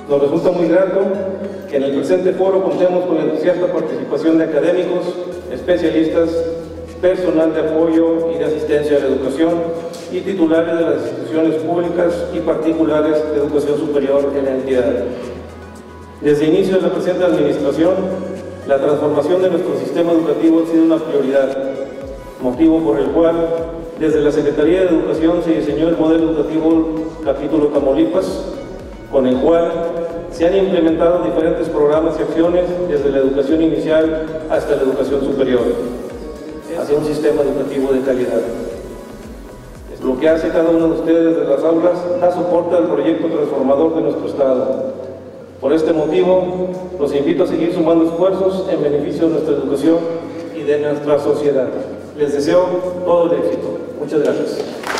Nos resulta muy grato que en el presente foro contemos con la entusiasta participación de académicos, especialistas, personal de apoyo y de asistencia a la educación y titulares de las instituciones públicas y particulares de educación superior en la entidad. Desde el inicio de la presente administración, la transformación de nuestro sistema educativo ha sido una prioridad, motivo por el cual desde la Secretaría de Educación se diseñó el modelo educativo capítulo Tamaulipas, con el cual se han implementado diferentes programas y acciones desde la educación inicial hasta la educación superior, hacia un sistema educativo de calidad. Lo que hace cada uno de ustedes de las aulas da soporte al proyecto transformador de nuestro Estado. Por este motivo, los invito a seguir sumando esfuerzos en beneficio de nuestra educación y de nuestra sociedad. Les deseo todo el éxito. Muchas gracias.